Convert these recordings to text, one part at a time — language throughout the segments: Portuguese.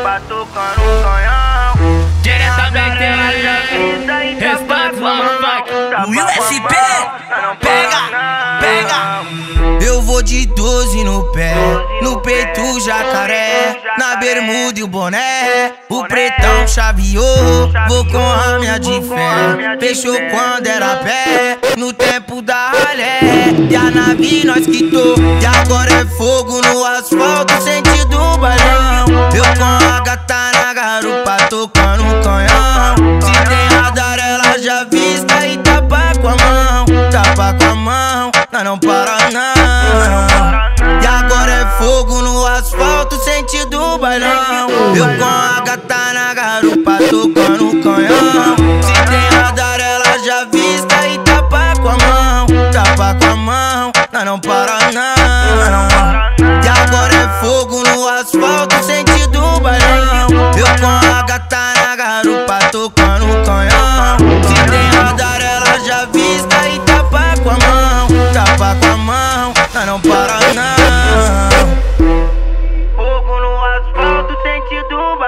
batucando o canhão. Diretamente Responde o USP, pega. Eu vou de 12 no pé, no peito jacaré, na bermuda e o boné, o pretão chaveou. Vou com a minha de fé, fechou quando era pé, no tempo da ralé. E a nave nós quitou, e agora é fogo no asfalto, sentido bailão. Eu com a gata na garupa, tocando um canhão. Se tem radar ela já vista e tapa com a mão, nós não para não. E agora é fogo no asfalto, sentido bailão. Eu com a gata na garupa, tocando um canhão. Se tem radar ela já vista e tapa com a mão, nós não para não. E agora é fogo no asfalto, sentido bailão. Eu com a gata na garupa, tocando um canhão. Se tem radar ela já vista e tapa com a mão, nós não para não. Fogo no asfalto, sentido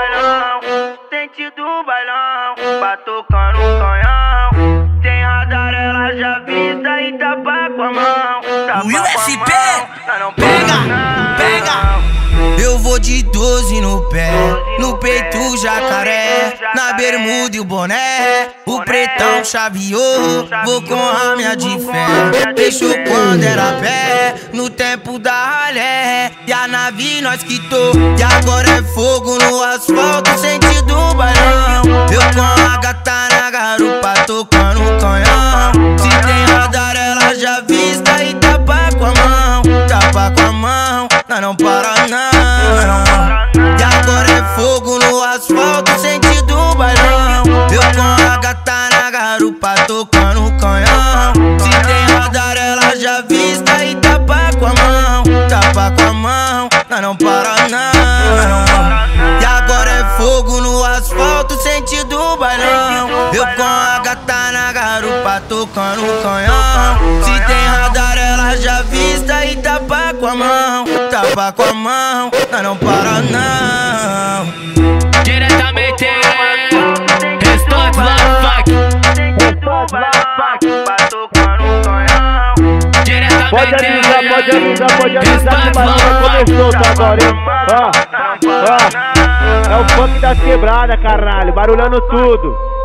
bailão, batucando o canhão. Tem radar ela já vista e tapa com a mão. O USP, pega. Eu vou de 12 no pé, no peito jacaré, na bermuda e o boné, o pretão chaveou. Vou com a minha de fé, fechou quando era pé, no tempo da ralé. E a nave nós quitou, e agora é fogo no asfalto, sentido bailão. Eu com a gata na garupa, tocando um canhão. Se tem radar ela já vista e tapa com a mão, nós não para não. E agora é fogo no asfalto, sentido bailão. Eu com a gata na garupa, tocando um canhão. Se tem radar ela já vista e tapa com a mão, nós não para não. E agora é fogo no asfalto, sentido bailão. Eu com a gata na garupa, tocando um canhão. Se tem radar ela já vista e tapa com a mão, nós não para não. Diretamente Responde batucando o canhão. Pode avisar que barulho começou tá agora, hein? Ó, é o funk das quebradas, caralho, barulhando tudo.